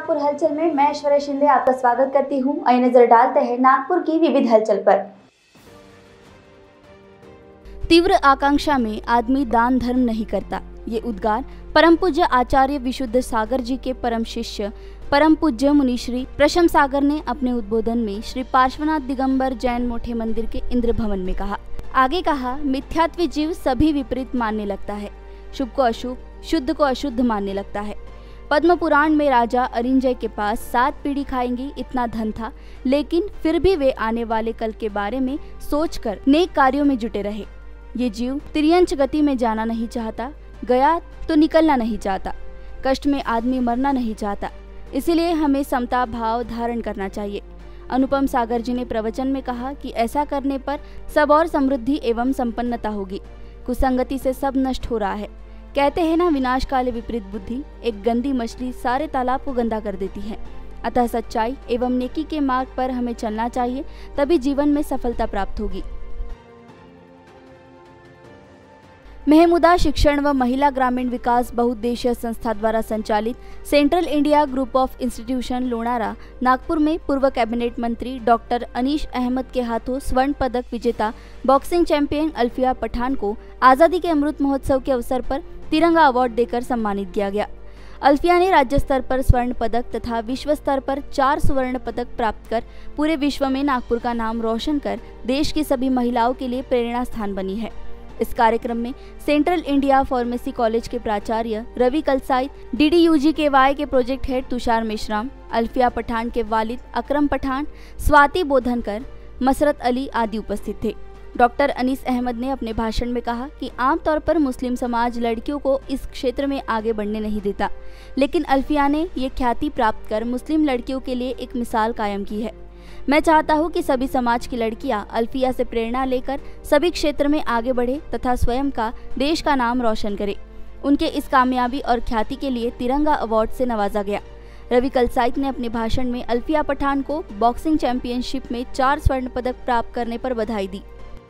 नागपुर हलचल में मैं ऐश्वर्या शिंदे आपका स्वागत करती हूं। आइए नजर डालते हैं नागपुर की विविध हलचल पर। तीव्र आकांक्षा में आदमी दान धर्म नहीं करता, ये उद्गार परम पूज्य आचार्य विशुद्ध सागर जी के परम शिष्य परम पूज्य मुनिश्री प्रशम सागर ने अपने उद्बोधन में श्री पार्श्वनाथ दिगंबर जैन मोठे मंदिर के इंद्र भवन में कहा। आगे कहा, मिथ्यात्व जीव सभी विपरीत मानने लगता है, शुभ को अशुभ, शुद्ध को अशुद्ध मानने लगता है। पद्म पुराण में राजा अरिंजय के पास 7 पीढ़ी खाएंगी इतना धन था, लेकिन फिर भी वे आने वाले कल के बारे में सोचकर नेक कार्यों में जुटे रहे। ये जीव तिर्यंच गति में जाना नहीं चाहता, गया तो निकलना नहीं चाहता, कष्ट में आदमी मरना नहीं चाहता, इसीलिए हमें समता भाव धारण करना चाहिए। अनुपम सागर जी ने प्रवचन में कहा कि ऐसा करने पर सब और समृद्धि एवं संपन्नता होगी। कुसंगति से सब नष्ट हो रहा है। कहते हैं ना, विनाश काले विपरीत बुद्धि, एक गंदी मछली सारे तालाब को गंदा कर देती है। अतः सच्चाई एवं नेकी के मार्ग पर हमें चलना चाहिए, तभी जीवन में सफलता प्राप्त होगी। महमूदा शिक्षण व महिला ग्रामीण विकास बहुउद्देशीय संस्था द्वारा संचालित central India group of institution Lonara Nagpur में पूर्व कैबिनेट मंत्री डॉक्टर अनीश अहमद के हाथों स्वर्ण पदक विजेता बॉक्सिंग चैंपियन अल्फिया पठान को आज़ादी के अमृत महोत्सव के अवसर पर तिरंगा अवार्ड देकर सम्मानित किया गया। अल्फिया ने राज्य स्तर पर स्वर्ण पदक तथा विश्व स्तर पर 4 स्वर्ण पदक प्राप्त कर पूरे विश्व में नागपुर का नाम रोशन कर देश की सभी महिलाओं के लिए प्रेरणा स्थान बनी है। इस कार्यक्रम में सेंट्रल इंडिया फार्मेसी कॉलेज के प्राचार्य रवि कलसाई, DDUGKY के प्रोजेक्ट हेड तुषार मेश्राम, अल्फिया पठान के वालिद अकरम पठान, स्वाति बोधनकर, मसरत अली आदि उपस्थित थे। डॉक्टर अनीस अहमद ने अपने भाषण में कहा कि आमतौर पर मुस्लिम समाज लड़कियों को इस क्षेत्र में आगे बढ़ने नहीं देता, लेकिन अल्फिया ने ये ख्याति प्राप्त कर मुस्लिम लड़कियों के लिए एक मिसाल कायम की है। मैं चाहता हूं कि सभी समाज की लड़कियां अल्फिया से प्रेरणा लेकर सभी क्षेत्र में आगे बढ़े तथा स्वयं का देश का नाम रोशन करे। उनके इस कामयाबी और ख्याति के लिए तिरंगा अवार्ड से नवाजा गया। रवि कलसाइट ने अपने भाषण में अल्फिया पठान को बॉक्सिंग चैंपियनशिप में 4 स्वर्ण पदक प्राप्त करने पर बधाई दी।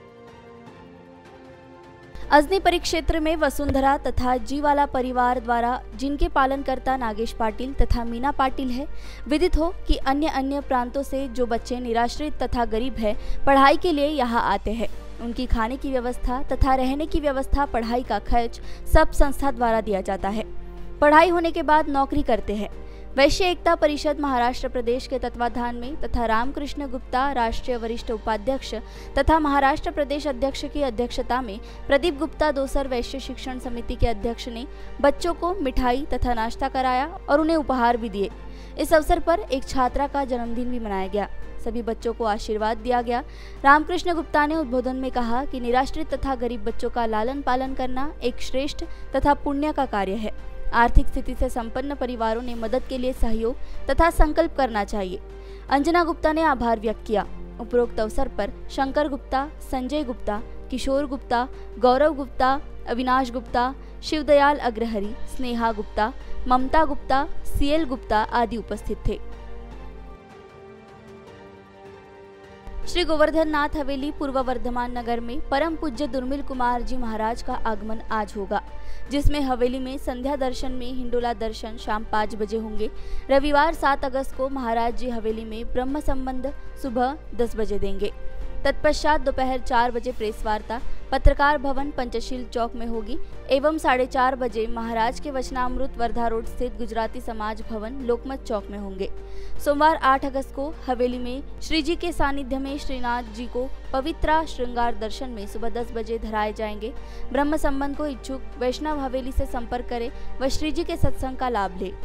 अजनी परिक्षेत्र में वसुंधरा तथा जीवाला परिवार द्वारा जिनके पालनकर्ता नागेश पाटिल तथा मीना पाटिल है, विदित हो कि अन्य प्रांतों से जो बच्चे निराश्रित तथा गरीब है पढ़ाई के लिए यहाँ आते हैं, उनकी खाने की व्यवस्था तथा रहने की व्यवस्था, पढ़ाई का खर्च सब संस्था द्वारा दिया जाता है। पढ़ाई होने के बाद नौकरी करते हैं। वैश्य एकता परिषद महाराष्ट्र प्रदेश के तत्वाधान में तथा रामकृष्ण गुप्ता राष्ट्रीय वरिष्ठ उपाध्यक्ष तथा महाराष्ट्र प्रदेश अध्यक्ष की अध्यक्षता में प्रदीप गुप्ता दोसर वैश्य शिक्षण समिति के अध्यक्ष ने बच्चों को मिठाई तथा नाश्ता कराया और उन्हें उपहार भी दिए। इस अवसर पर एक छात्रा का जन्मदिन भी मनाया गया। सभी बच्चों को आशीर्वाद दिया गया। रामकृष्ण गुप्ता ने उद्बोधन में कहा कि निराश्रित तथा गरीब बच्चों का लालन पालन करना एक श्रेष्ठ तथा पुण्य का कार्य है। आर्थिक स्थिति से संपन्न परिवारों ने मदद के लिए सहयोग तथा संकल्प करना चाहिए। अंजना गुप्ता ने आभार व्यक्त किया। उपरोक्त अवसर पर शंकर गुप्ता, संजय गुप्ता, किशोर गुप्ता, गौरव गुप्ता, अविनाश गुप्ता, शिवदयाल अग्रहरी, स्नेहा गुप्ता, ममता गुप्ता, CL गुप्ता आदि उपस्थित थे। श्री गोवर्धन नाथ हवेली पूर्व वर्धमान नगर में परम पूज्य दुर्मिल कुमार जी महाराज का आगमन आज होगा, जिसमें हवेली में संध्या दर्शन में हिंडोला दर्शन शाम 5 बजे होंगे। रविवार 7 अगस्त को महाराज जी हवेली में ब्रह्म संबंध सुबह 10 बजे देंगे। तत्पश्चात दोपहर 4 बजे प्रेस वार्ता पत्रकार भवन पंचशील चौक में होगी एवं 4:30 बजे महाराज के वचनामृत वर्धा रोड स्थित गुजराती समाज भवन लोकमत चौक में होंगे। सोमवार 8 अगस्त को हवेली में श्री जी के सानिध्य में श्रीनाथ जी को पवित्रा श्रृंगार दर्शन में सुबह 10 बजे धराए जाएंगे। ब्रह्म संबंध को इच्छुक वैष्णव हवेली से संपर्क करें व श्री जी के सत्संग का लाभ ले।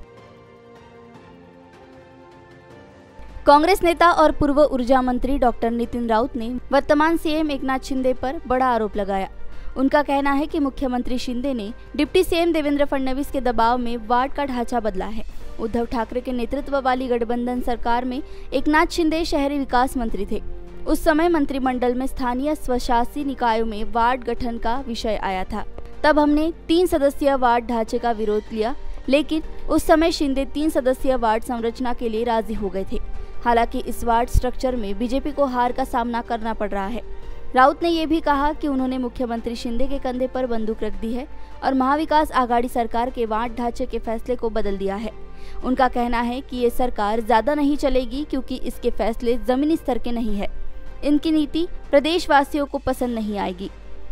कांग्रेस नेता और पूर्व ऊर्जा मंत्री डॉक्टर नितिन राउत ने वर्तमान CM एकनाथ शिंदे पर बड़ा आरोप लगाया। उनका कहना है कि मुख्यमंत्री शिंदे ने डिप्टी CM देवेंद्र फडणवीस के दबाव में वार्ड का ढांचा बदला है। उद्धव ठाकरे के नेतृत्व वाली गठबंधन सरकार में एकनाथ शिंदे शहरी विकास मंत्री थे। उस समय मंत्रिमंडल में स्थानीय स्वशासी निकायों में वार्ड गठन का विषय आया था। तब हमने 3 सदस्यीय वार्ड ढांचे का विरोध किया, लेकिन उस समय शिंदे 3 सदस्यीय वार्ड संरचना के लिए राजी हो गए थे। हालांकि इस वार्ड स्ट्रक्चर में बीजेपी को हार का सामना करना पड़ रहा है। राउत ने यह भी कहा कि उन्होंने मुख्यमंत्री शिंदे के कंधे पर बंदूक रख दी है और महाविकास आघाड़ी सरकार के वार्ड ढांचे के फैसले को बदल दिया है। उनका कहना है कि ये सरकार ज़्यादा नहीं चलेगी क्योंकि इसके फैसले ज़मीनी स्तर के नहीं है। इनकी नीति प्रदेशवासियों को पसंद नहीं आएगी।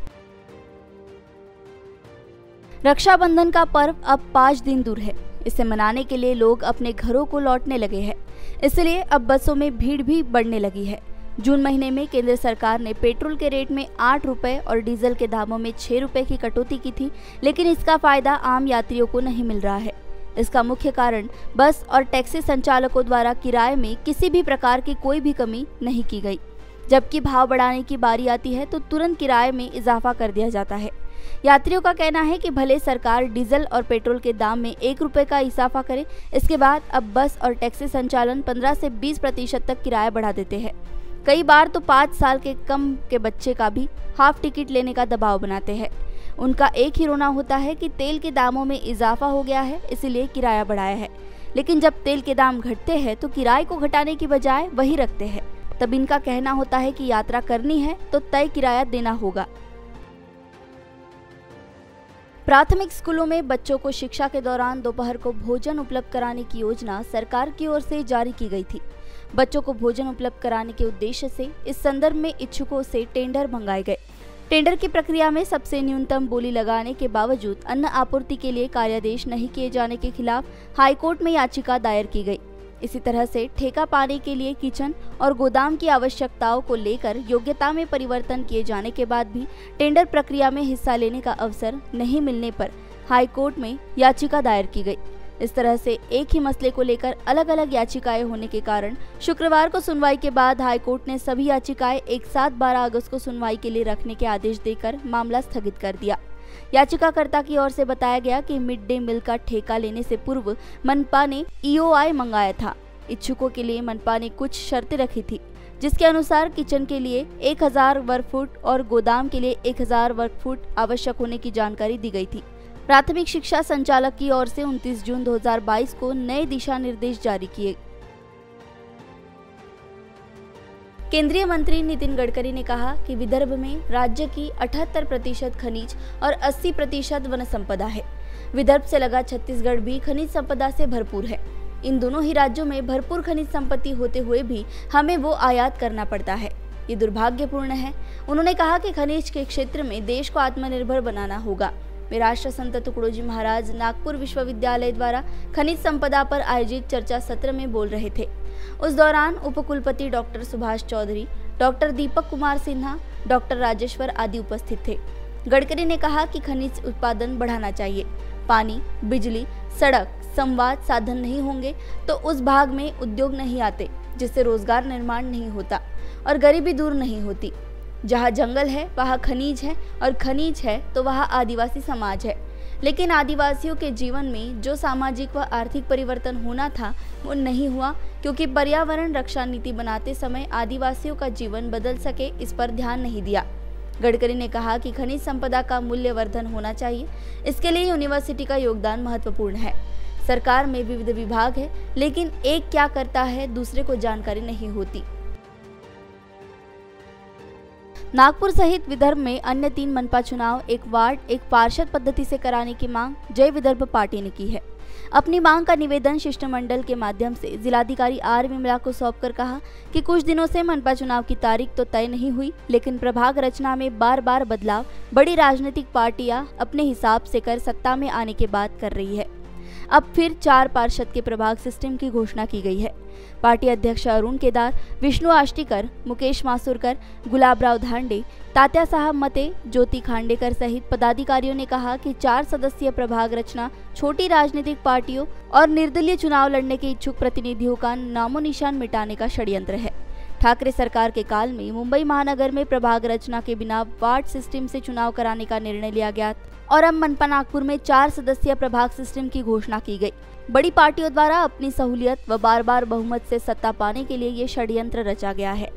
रक्षाबंधन का पर्व अब 5 दिन दूर है। इसे मनाने के लिए लोग अपने घरों को लौटने लगे हैं, इसलिए अब बसों में भीड़ भी बढ़ने लगी है। जून महीने में केंद्र सरकार ने पेट्रोल के रेट में 8 रुपए और डीजल के दामों में 6 रुपए की कटौती की थी, लेकिन इसका फायदा आम यात्रियों को नहीं मिल रहा है। इसका मुख्य कारण बस और टैक्सी संचालकों द्वारा किराए में किसी भी प्रकार की कोई भी कमी नहीं की गई। जबकि भाव बढ़ाने की बारी आती है तो तुरंत किराए में इजाफा कर दिया जाता है। यात्रियों का कहना है कि भले सरकार डीजल और पेट्रोल के दाम में 1 रुपए का इजाफा करे, इसके बाद अब बस और टैक्सी संचालन 15 से 20% तक किराया बढ़ा देते हैं। कई बार तो 5 साल के कम के बच्चे का भी हाफ टिकट लेने का दबाव बनाते हैं। उनका एक ही रोना होता है कि तेल के दामों में इजाफा हो गया है, इसलिए किराया बढ़ाया है। लेकिन जब तेल के दाम घटते हैं तो किराए को घटाने की बजाय वही रखते हैं। तब इनका कहना होता है कि यात्रा करनी है तो तय किराया देना होगा। प्राथमिक स्कूलों में बच्चों को शिक्षा के दौरान दोपहर को भोजन उपलब्ध कराने की योजना सरकार की ओर से जारी की गई थी। बच्चों को भोजन उपलब्ध कराने के उद्देश्य से इस संदर्भ में इच्छुकों से टेंडर मंगाए गए। टेंडर की प्रक्रिया में सबसे न्यूनतम बोली लगाने के बावजूद अन्न आपूर्ति के लिए कार्यादेश नहीं किए जाने के खिलाफ हाईकोर्ट में याचिका दायर की गई। इसी तरह से ठेका पाने के लिए किचन और गोदाम की आवश्यकताओं को लेकर योग्यता में परिवर्तन किए जाने के बाद भी टेंडर प्रक्रिया में हिस्सा लेने का अवसर नहीं मिलने पर हाईकोर्ट में याचिका दायर की गई। इस तरह से एक ही मसले को लेकर अलग अलग याचिकाएं होने के कारण शुक्रवार को सुनवाई के बाद हाईकोर्ट ने सभी याचिकाएं एक साथ 12 अगस्त को सुनवाई के लिए रखने के आदेश देकर मामला स्थगित कर दिया। याचिकाकर्ता की ओर से बताया गया कि मिड डे मील का ठेका लेने से पूर्व मनपा ने EOI मंगाया था। इच्छुकों के लिए मनपा ने कुछ शर्तें रखी थी, जिसके अनुसार किचन के लिए 1000 वर्ग फुट और गोदाम के लिए 1000 वर्ग फुट आवश्यक होने की जानकारी दी गई थी। प्राथमिक शिक्षा संचालक की ओर से 29 जून 2022 को नए दिशा निर्देश जारी किए। केंद्रीय मंत्री नितिन गडकरी ने कहा कि विदर्भ में राज्य की 78% खनिज और 80% वन संपदा है। विदर्भ से लगा छत्तीसगढ़ भी खनिज संपदा से भरपूर है। इन दोनों ही राज्यों में भरपूर खनिज संपत्ति होते हुए भी हमें वो आयात करना पड़ता है। ये दुर्भाग्यपूर्ण है। उन्होंने कहा कि खनिज के क्षेत्र में देश को आत्मनिर्भर बनाना होगा। वे राष्ट्र संत तुकडोजी महाराज नागपुर विश्वविद्यालय द्वारा खनिज संपदा पर आयोजित चर्चा सत्र में बोल रहे थे। उस दौरान उपकुलपति doctor Subhash Chaudhary, doctor Deepak Kumar Sinha, doctor Rajeshwar आदि उपस्थित थे। गडकरी ने कहा कि खनिज उत्पादन बढ़ाना चाहिए। पानी, बिजली, सड़क, संवाद साधन नहीं होंगे तो उस भाग में उद्योग नहीं आते, जिससे रोजगार निर्माण नहीं होता और गरीबी दूर नहीं होती। जहाँ जंगल है वहाँ खनिज है और खनिज है तो वहाँ आदिवासी समाज है। लेकिन आदिवासियों के जीवन में जो सामाजिक व आर्थिक परिवर्तन होना था वो नहीं हुआ, क्योंकि पर्यावरण रक्षा नीति बनाते समय आदिवासियों का जीवन बदल सके इस पर ध्यान नहीं दिया। गडकरी ने कहा कि खनिज संपदा का मूल्यवर्धन होना चाहिए। इसके लिए यूनिवर्सिटी का योगदान महत्वपूर्ण है। सरकार में विविध विभाग है, लेकिन एक क्या करता है दूसरे को जानकारी नहीं होती। नागपुर सहित विदर्भ में अन्य 3 मनपा चुनाव एक वार्ड एक पार्षद पद्धति से कराने की मांग जय विदर्भ पार्टी ने की है। अपनी मांग का निवेदन शिष्टमंडल के माध्यम से जिलाधिकारी आर विमला को सौंपकर कहा कि कुछ दिनों से मनपा चुनाव की तारीख तो तय नहीं हुई, लेकिन प्रभाग रचना में बार बार बदलाव बड़ी राजनीतिक पार्टियां अपने हिसाब से कर सत्ता में आने के बाद कर रही है। अब फिर 4 पार्षद के प्रभाग सिस्टम की घोषणा की गई है। पार्टी अध्यक्ष अरुण केदार, विष्णु आष्टीकर, मुकेश मासुरकर, गुलाबराव धांडे, तात्या साहब मते, ज्योति खांडेकर सहित पदाधिकारियों ने कहा कि 4 सदस्यीय प्रभाग रचना छोटी राजनीतिक पार्टियों और निर्दलीय चुनाव लड़ने के इच्छुक प्रतिनिधियों का नामो निशान मिटाने का षड्यंत्र है। ठाकरे सरकार के काल में मुंबई महानगर में प्रभाग रचना के बिना वार्ड सिस्टम से चुनाव कराने का निर्णय लिया गया और अब मनपा नागपुर में 4 सदस्यीय प्रभाग सिस्टम की घोषणा की गई। बड़ी पार्टियों द्वारा अपनी सहूलियत व बार बार बहुमत से सत्ता पाने के लिए ये षड्यंत्र रचा गया है।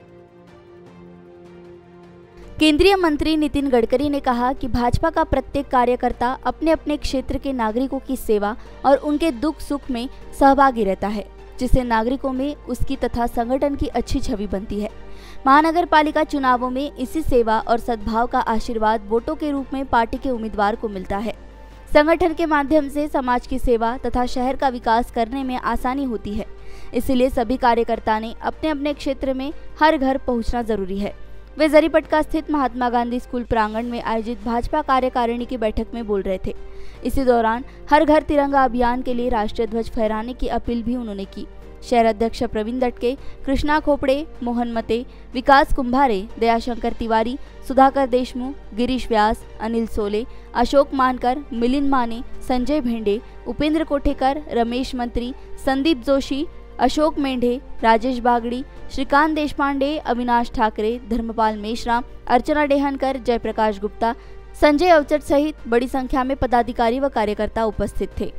केंद्रीय मंत्री नितिन गडकरी ने कहा कि भाजपा का प्रत्येक कार्यकर्ता अपने अपने क्षेत्र के नागरिकों की सेवा और उनके दुख सुख में सहभागी रहता है, जिससे नागरिकों में उसकी तथा संगठन की अच्छी छवि बनती है। महानगर पालिका चुनावों में इसी सेवा और सद्भाव का आशीर्वाद वोटों के रूप में पार्टी के उम्मीदवार को मिलता है। संगठन के माध्यम से समाज की सेवा तथा शहर का विकास करने में आसानी होती है। इसलिए सभी कार्यकर्ता ने अपने अपने क्षेत्र में हर घर पहुंचना जरूरी है। वे जरीपटका स्थित महात्मा गांधी स्कूल प्रांगण में आयोजित भाजपा कार्यकारिणी की बैठक में बोल रहे थे। इसी दौरान हर घर तिरंगा अभियान के लिए राष्ट्रीय ध्वज फहराने की अपील भी उन्होंने की। शहर अध्यक्ष प्रवीण दटके, कृष्णा खोपड़े, मोहन मते, विकास कुंभारे, दयाशंकर तिवारी, सुधाकर देशमुख, गिरीश व्यास, अनिल सोले, अशोक मानकर, मिलिंद माने, संजय भेंडे, उपेंद्र कोठेकर, रमेश मंत्री, संदीप जोशी, अशोक मेंढे, राजेश बागड़ी, श्रीकांत देशपांडे, अविनाश ठाकरे, धर्मपाल मेश्राम, अर्चना डेहनकर, जयप्रकाश गुप्ता, संजय अवचट सहित बड़ी संख्या में पदाधिकारी व कार्यकर्ता उपस्थित थे।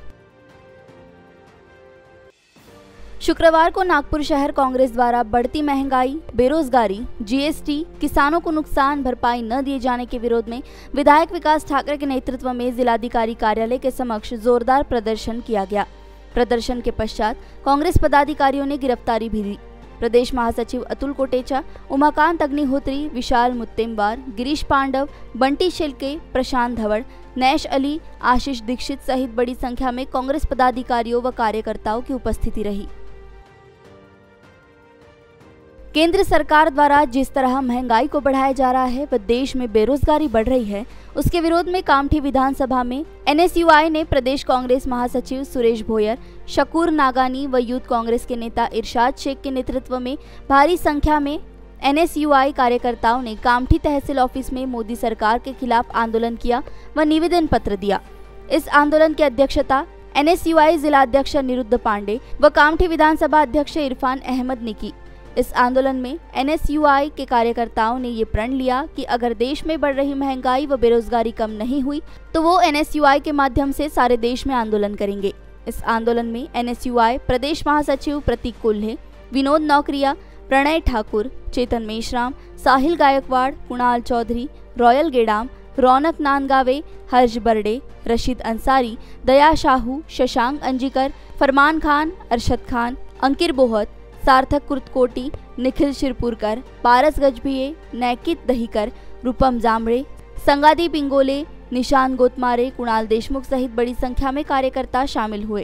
शुक्रवार को नागपुर शहर कांग्रेस द्वारा बढ़ती महंगाई, बेरोजगारी, जीएसटी, किसानों को नुकसान भरपाई न दिए जाने के विरोध में विधायक विकास ठाकरे के नेतृत्व में जिलाधिकारी कार्यालय के समक्ष जोरदार प्रदर्शन किया गया। प्रदर्शन के पश्चात कांग्रेस पदाधिकारियों ने गिरफ्तारी भी दी। प्रदेश महासचिव अतुल कोटेचा, उमाकांत अग्निहोत्री, विशाल मुत्तेमवार, गिरीश पांडव, बंटी शिल्के, प्रशांत धवड़, नैश अली, आशीष दीक्षित सहित बड़ी संख्या में कांग्रेस पदाधिकारियों व कार्यकर्ताओं की उपस्थिति रही। केंद्र सरकार द्वारा जिस तरह महंगाई को बढ़ाया जा रहा है व देश में बेरोजगारी बढ़ रही है, उसके विरोध में कामठी विधानसभा में एनएसयूआई ने प्रदेश कांग्रेस महासचिव सुरेश भोयर, शकूर नागानी व यूथ कांग्रेस के नेता इरशाद शेख के नेतृत्व में भारी संख्या में एनएसयूआई कार्यकर्ताओं ने कामठी तहसील ऑफिस में मोदी सरकार के खिलाफ आंदोलन किया व निवेदन पत्र दिया। इस आंदोलन की अध्यक्षता एनएसयूआई जिला अध्यक्ष निरुद्ध पांडे व कामठी विधानसभा अध्यक्ष इरफान अहमद ने की। इस आंदोलन में एनएसयूआई के कार्यकर्ताओं ने ये प्रण लिया कि अगर देश में बढ़ रही महंगाई व बेरोजगारी कम नहीं हुई तो वो एनएसयूआई के माध्यम से सारे देश में आंदोलन करेंगे। इस आंदोलन में एनएसयूआई प्रदेश महासचिव प्रतीक कुल्हे, विनोद नौकरिया, प्रणय ठाकुर, चेतन मेश्राम, साहिल गायकवाड़, कुणाल चौधरी, रॉयल गेडाम, रौनक नांदगावे, हर्ष बर्डे, रशीद अंसारी, दया शाहू, शशांक अंजीकर, फरमान खान, अरशद खान, अंकिर बोहत, सार्थक कुर्तकोटी, निखिल शिरपुरकर, पारस गजभिये, नैकित दहीकर, रूपम जामड़े, संगादी पिंगोले, निशान गोतमारे, कुणाल देशमुख सहित बड़ी संख्या में कार्यकर्ता शामिल हुए।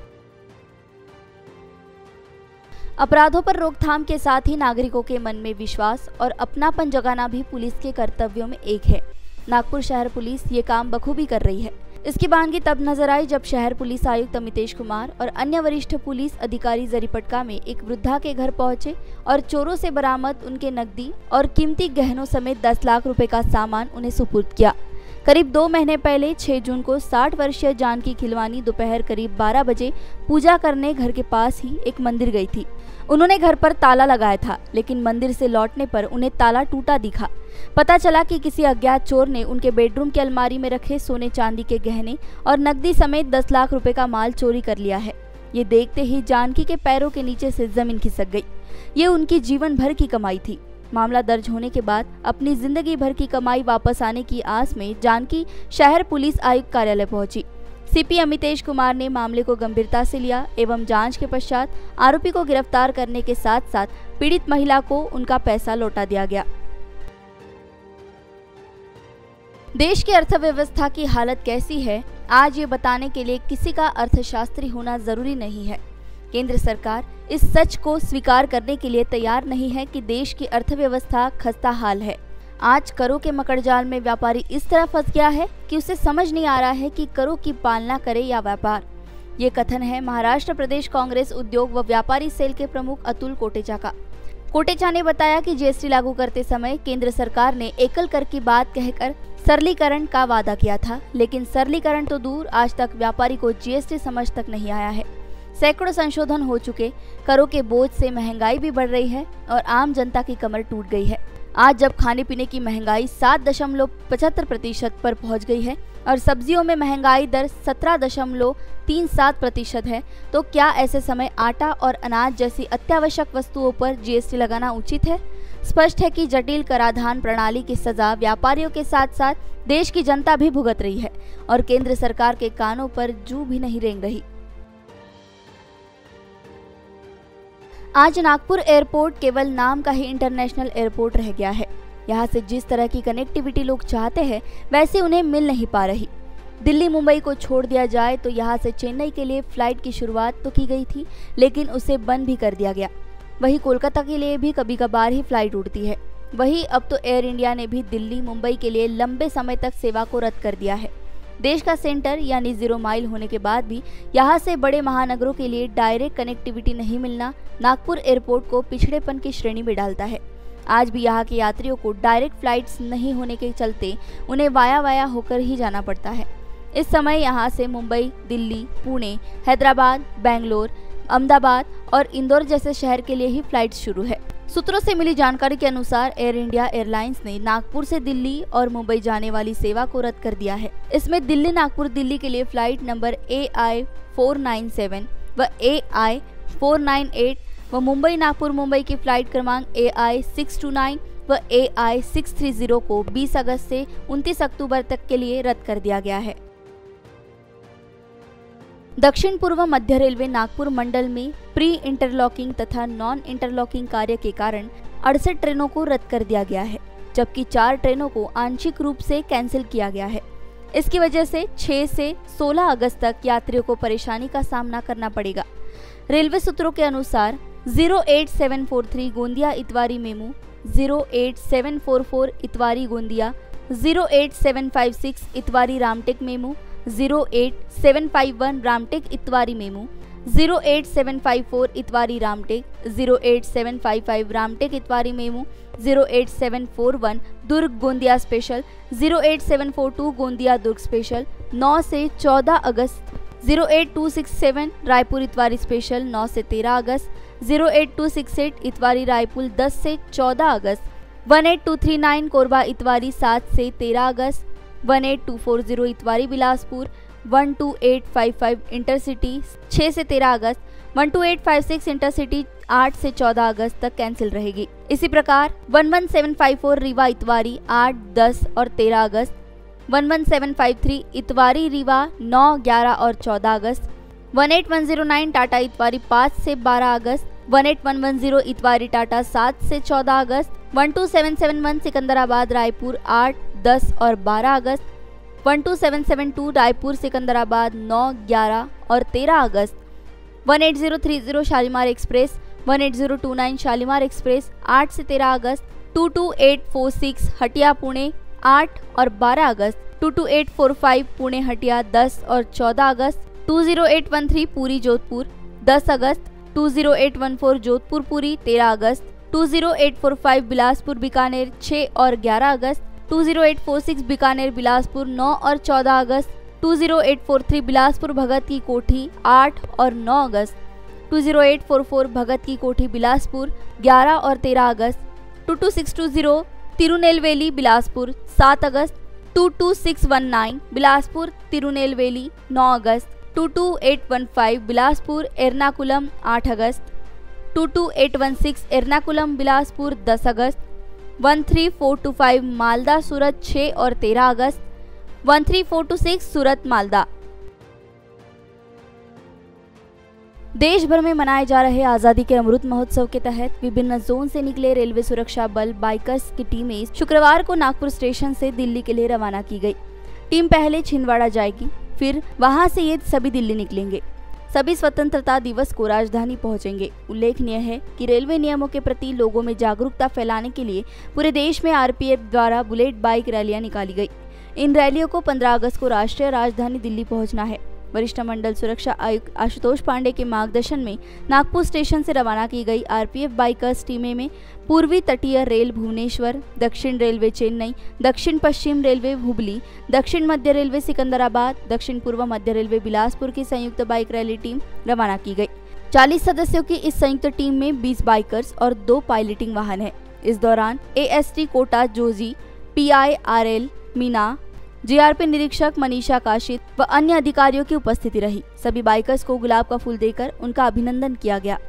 अपराधों पर रोकथाम के साथ ही नागरिकों के मन में विश्वास और अपनापन जगाना भी पुलिस के कर्तव्यों में एक है। नागपुर शहर पुलिस ये काम बखूबी कर रही है। इसकी बानगी तब नजर आई जब शहर पुलिस आयुक्त अमितेश कुमार और अन्य वरिष्ठ पुलिस अधिकारी जरीपटका में एक वृद्धा के घर पहुंचे और चोरों से बरामद उनके नकदी और कीमती गहनों समेत 10 लाख रुपए का सामान उन्हें सुपुर्द किया। करीब 2 महीने पहले 6 जून को 60 वर्षीय जानकी खिलवानी दोपहर करीब 12 बजे पूजा करने घर के पास ही एक मंदिर गई थी। उन्होंने घर पर ताला लगाया था, लेकिन मंदिर से लौटने पर उन्हें ताला टूटा दिखा। पता चला कि किसी अज्ञात चोर ने उनके बेडरूम की अलमारी में रखे सोने चांदी के गहने और नकदी समेत 10 लाख रुपए का माल चोरी कर लिया है। ये देखते ही जानकी के पैरों के नीचे से जमीन खिसक गई। ये उनकी जीवन भर की कमाई थी। मामला दर्ज होने के बाद अपनी जिंदगी भर की कमाई वापस आने की आस में जानकी शहर पुलिस आयुक्त कार्यालय पहुंची। सीपी अमितेश कुमार ने मामले को गंभीरता से लिया एवं जांच के पश्चात आरोपी को गिरफ्तार करने के साथ साथ पीड़ित महिला को उनका पैसा लौटा दिया गया। देश की अर्थव्यवस्था की हालत कैसी है, आज ये बताने के लिए किसी का अर्थशास्त्री होना जरूरी नहीं है। केंद्र सरकार इस सच को स्वीकार करने के लिए तैयार नहीं है कि देश की अर्थव्यवस्था खस्ता हाल है। आज करों के मकड़जाल में व्यापारी इस तरह फंस गया है कि उसे समझ नहीं आ रहा है कि करों की पालना करे या व्यापार। ये कथन है महाराष्ट्र प्रदेश कांग्रेस उद्योग व व्यापारी सेल के प्रमुख अतुल कोटेचा का। कोटेचा ने बताया कि जीएसटी लागू करते समय केंद्र सरकार ने एकल कर की बात कहकर सरलीकरण का वादा किया था, लेकिन सरलीकरण तो दूर, आज तक व्यापारी को जीएसटी समझ तक नहीं आया है। सैकड़ों संशोधन हो चुके, करों के बोझ से महंगाई भी बढ़ रही है और आम जनता की कमर टूट गई है। आज जब खाने पीने की महंगाई 7.75% पर पहुंच गई है और सब्जियों में महंगाई दर 17.37% है, तो क्या ऐसे समय आटा और अनाज जैसी अत्यावश्यक वस्तुओं पर जीएसटी लगाना उचित है? स्पष्ट है कि जटिल कराधान प्रणाली की सजा व्यापारियों के साथ साथ देश की जनता भी भुगत रही है और केंद्र सरकार के कानों पर जू भी नहीं रेंग रही। आज नागपुर एयरपोर्ट केवल नाम का ही इंटरनेशनल एयरपोर्ट रह गया है। यहाँ से जिस तरह की कनेक्टिविटी लोग चाहते हैं वैसे उन्हें मिल नहीं पा रही। दिल्ली मुंबई को छोड़ दिया जाए तो यहाँ से चेन्नई के लिए फ्लाइट की शुरुआत तो की गई थी, लेकिन उसे बंद भी कर दिया गया। वहीं कोलकाता के लिए भी कभी कभार ही फ्लाइट उड़ती है। वहीं अब तो एयर इंडिया ने भी दिल्ली मुंबई के लिए लंबे समय तक सेवा को रद्द कर दिया है। देश का सेंटर यानी 0 माइल होने के बाद भी यहाँ से बड़े महानगरों के लिए डायरेक्ट कनेक्टिविटी नहीं मिलना नागपुर एयरपोर्ट को पिछड़ेपन की श्रेणी में डालता है। आज भी यहाँ के यात्रियों को डायरेक्ट फ्लाइट्स नहीं होने के चलते उन्हें वाया होकर ही जाना पड़ता है। इस समय यहाँ से मुंबई, दिल्ली, पुणे, हैदराबाद, बेंगलोर, अहमदाबाद और इंदौर जैसे शहर के लिए ही फ्लाइट शुरू है। सूत्रों से मिली जानकारी के अनुसार एयर इंडिया एयरलाइंस ने नागपुर से दिल्ली और मुंबई जाने वाली सेवा को रद्द कर दिया है। इसमें दिल्ली नागपुर दिल्ली के लिए फ्लाइट नंबर AI 497 व AI 498 व मुंबई नागपुर मुंबई की फ्लाइट क्रमांक AI 629 व AI 630 को 20 अगस्त से 29 अक्टूबर तक के लिए रद्द कर दिया गया है। दक्षिण पूर्व मध्य रेलवे नागपुर मंडल में प्री इंटरलॉकिंग तथा नॉन इंटरलॉकिंग कार्य के कारण 68 ट्रेनों को रद्द कर दिया गया है, जबकि 4 ट्रेनों को आंशिक रूप से कैंसिल किया गया है। इसकी वजह से 6 से 16 अगस्त तक यात्रियों को परेशानी का सामना करना पड़ेगा। रेलवे सूत्रों के अनुसार 08743 Gondia Itwari MEMU, 08744 Itwari Gondia, 08756 Itwari Ramtek MEMU, 08751 Ramtek Itwari MEMU, 08754 Itwari Ramtek, 08755 Ramtek Itwari MEMU, 08741 Durg Gondia special, 08742 Gondia Durg special 9 से 14 अगस्त, 08267 रायपुर इतवारी स्पेशल 9 से 13 अगस्त, 08268 इतवारी रायपुर 10 से 14 अगस्त, 18239 कोरबा इतवारी 7 से 13 अगस्त, 18240 इतवारी बिलासपुर, 12855 इंटरसिटी 6 से 13 अगस्त, 12856 इंटरसिटी 8 से 14 अगस्त तक कैंसिल रहेगी। इसी प्रकार 11754 रीवा इतवारी 8, 10 और 13 अगस्त, 11753 इतवारी रीवा 9, 11 और 14 अगस्त, 18109 टाटा इतवारी 5 से 12 अगस्त, 18110 इतवारी टाटा 7 से 14 अगस्त, 12771 सिकंदराबाद रायपुर 8, 10 और 12 अगस्त, 12772 रायपुर सिकंदराबाद 9, 11 और 13 अगस्त, 18030 शालीमार एक्सप्रेस, 18029 शालीमार एक्सप्रेस 8 से 13 अगस्त, 22846 हटिया पुणे 8 और 12 अगस्त, 22845 पुणे हटिया 10 और 14 अगस्त, 20813 पूरी जोधपुर 10 अगस्त, 20814 जोधपुर पूरी 13 अगस्त, 20845 बिलासपुर बीकानेर 6 और 11 अगस्त, 20846 बीकानेर बिलासपुर 9 और 14 अगस्त, 20843 बिलासपुर भगत की कोठी 8 और 9 अगस्त, 20844 भगत की कोठी बिलासपुर 11 और 13 अगस्त, 22620 तिरुनेलवेली बिलासपुर 7 अगस्त, 22619 बिलासपुर तिरुनेलवेली 9 अगस्त, 22815 बिलासपुर एर्नाकुलम 8 अगस्त, 22816 एर्नाकुलम बिलासपुर 10 अगस्त, 13425 मालदा सूरत 6 और 13 अगस्त, 13426 सूरत मालदा। देश भर में मनाए जा रहे आज़ादी के अमृत महोत्सव के तहत विभिन्न जोन से निकले रेलवे सुरक्षा बल बाइकर्स की टीमें शुक्रवार को नागपुर स्टेशन से दिल्ली के लिए रवाना की गई। टीम पहले छिंदवाड़ा जाएगी, फिर वहां से ये सभी दिल्ली निकलेंगे। सभी स्वतंत्रता दिवस को राजधानी पहुंचेंगे। उल्लेखनीय है कि रेलवे नियमों के प्रति लोगों में जागरूकता फैलाने के लिए पूरे देश में आरपीएफ द्वारा बुलेट बाइक रैलियां निकाली गई। इन रैलियों को 15 अगस्त को राष्ट्रीय राजधानी दिल्ली पहुंचना है। वरिष्ठ मंडल सुरक्षा आयुक्त आशुतोष पांडे के मार्गदर्शन में नागपुर स्टेशन से रवाना की गई आरपीएफ बाइकर्स टीमें में पूर्वी तटीय रेल भुवनेश्वर, दक्षिण रेलवे चेन्नई, दक्षिण पश्चिम रेलवे हुबली, दक्षिण मध्य रेलवे सिकंदराबाद, दक्षिण पूर्व मध्य रेलवे बिलासपुर की संयुक्त बाइक रैली टीम रवाना की गई। 40 सदस्यों की इस संयुक्त टीम में 20 बाइकर्स और 2 पायलटिंग वाहन है। इस दौरान एएसटी कोटा जोजी, PIRL मीना, जीआरपी निरीक्षक मनीषा काशित व अन्य अधिकारियों की उपस्थिति रही। सभी बाइकर्स को गुलाब का फूल देकर उनका अभिनंदन किया गया।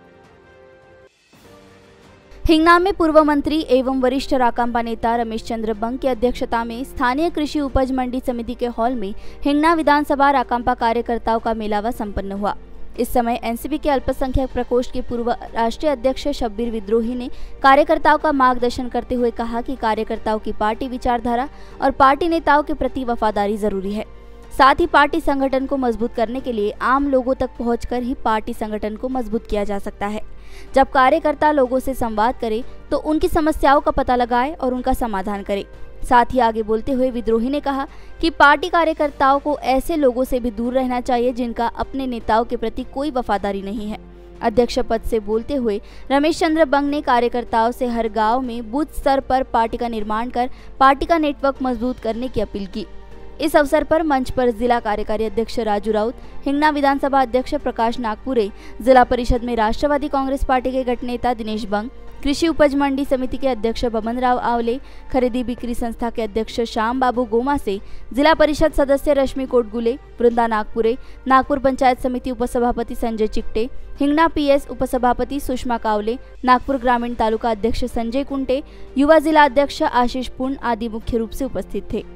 हिंगना में पूर्व मंत्री एवं वरिष्ठ राकांपा नेता रमेश चंद्र बंग की अध्यक्षता में स्थानीय कृषि उपज मंडी समिति के हॉल में हिंगना विधानसभा राकांपा कार्यकर्ताओं का मेलावा संपन्न हुआ। इस समय एनसीपी के अल्पसंख्यक प्रकोष्ठ के पूर्व राष्ट्रीय अध्यक्ष शब्बीर विद्रोही ने कार्यकर्ताओं का मार्गदर्शन करते हुए कहा कि कार्यकर्ताओं की पार्टी विचारधारा और पार्टी नेताओं के प्रति वफादारी जरूरी है। साथ ही पार्टी संगठन को मजबूत करने के लिए आम लोगों तक पहुंचकर ही पार्टी संगठन को मजबूत किया जा सकता है। जब कार्यकर्ता लोगों से संवाद करे तो उनकी समस्याओं का पता लगाए और उनका समाधान करे। साथ ही आगे बोलते हुए विद्रोही ने कहा कि पार्टी कार्यकर्ताओं को ऐसे लोगों से भी दूर रहना चाहिए जिनका अपने नेताओं के प्रति कोई वफादारी नहीं है। अध्यक्ष पद से बोलते हुए रमेश चंद्र बंग ने कार्यकर्ताओं से हर गांव में बूथ स्तर पर पार्टी का निर्माण कर पार्टी का नेटवर्क मजबूत करने की अपील की। इस अवसर पर मंच पर जिला कार्यकारी अध्यक्ष राजू राउत, हिंगना विधानसभा अध्यक्ष प्रकाश नागपुरे, जिला परिषद में राष्ट्रवादी कांग्रेस पार्टी के गठ नेता दिनेश बंग, कृषि उपज मंडी समिति के अध्यक्ष बमन राव आवले, खरीदी बिक्री संस्था के अध्यक्ष श्याम बाबू गोमासे, जिला परिषद सदस्य रश्मि कोटगुले, वृंदा नागपुरे, नागपुर पंचायत समिति उपसभापति संजय चिकटे, हिंगना पीएस उपसभापति सुषमा कावले, नागपुर ग्रामीण तालुका अध्यक्ष संजय कुंटे, युवा जिला अध्यक्ष आशीष पुन आदि मुख्य रूप से उपस्थित थे।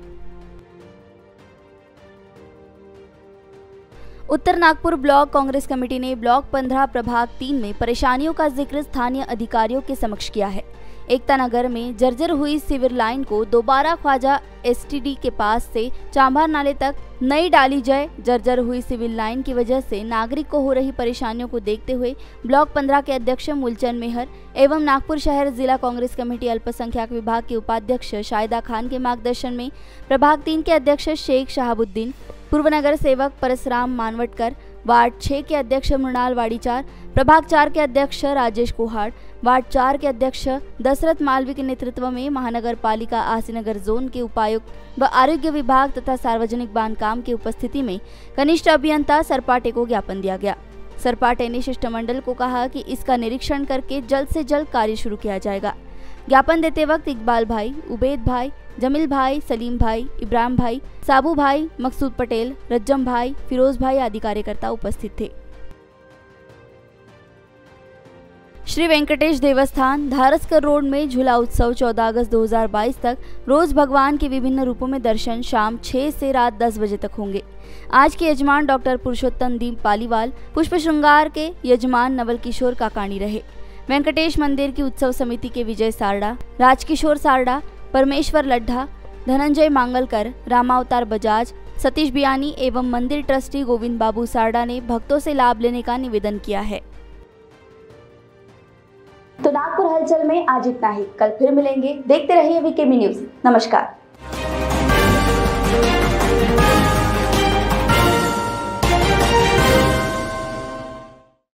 उत्तर नागपुर ब्लॉक कांग्रेस कमेटी ने ब्लॉक 15 प्रभाग 3 में परेशानियों का जिक्र स्थानीय अधिकारियों के समक्ष किया है। एकता नगर में जर्जर हुई सीवर लाइन को दोबारा ख्वाजा एसटीडी के पास से चांभार नाले तक नई डाली जाए। जर्जर हुई सिविल लाइन की वजह से नागरिक को हो रही परेशानियों को देखते हुए ब्लॉक 15 के अध्यक्ष मूलचंद मेहर एवं नागपुर शहर जिला कांग्रेस कमेटी अल्पसंख्यक विभाग के उपाध्यक्ष शाहिदा खान के मार्गदर्शन में प्रभाग 3 के अध्यक्ष शेख शहाबुद्दीन, पूर्व नगर सेवक परसराम मानवटकर, वार्ड 6 के अध्यक्ष मृणाल वाड़ीचार, प्रभाग 4 के अध्यक्ष राजेश कुहाड़, वार्ड 4 के अध्यक्ष दशरथ मालवी के नेतृत्व में महानगर पालिका आसीनगर जोन के उपायुक्त व आरोग्य विभाग तथा सार्वजनिक बांधकाम की उपस्थिति में कनिष्ठ अभियंता सरपाटे को ज्ञापन दिया गया। सरपाटे ने शिष्टमंडल को कहा कि इसका निरीक्षण करके जल्द से जल्द कार्य शुरू किया जाएगा। ज्ञापन देते वक्त इकबाल भाई, उबैद भाई, जमील भाई, सलीम भाई, इब्राहिम भाई, साबू भाई, मकसूद पटेल, रज्जम भाई, फिरोज भाई आदि कार्यकर्ता उपस्थित थे। श्री वेंकटेश देवस्थान धारसकर रोड में झूला उत्सव 14 अगस्त 2022 तक रोज भगवान के विभिन्न रूपों में दर्शन शाम 6 से रात 10 बजे तक होंगे। आज के यजमान डॉक्टर पुरुषोत्तम दीप पालीवाल, पुष्प श्रृंगार के यजमान नवल किशोर काकाणी रहे। वेंकटेश मंदिर की उत्सव समिति के विजय सारडा, राजकिशोर सारडा, परमेश्वर लड्ढा, धनंजय मांगलकर, रामावतार बजाज, सतीश बियानी एवं मंदिर ट्रस्टी गोविंद बाबू सारडा ने भक्तों से लाभ लेने का निवेदन किया है। तो नागपुर हलचल में आज इतना ही। कल फिर मिलेंगे। देखते रहिए वीकेबी न्यूज। नमस्कार।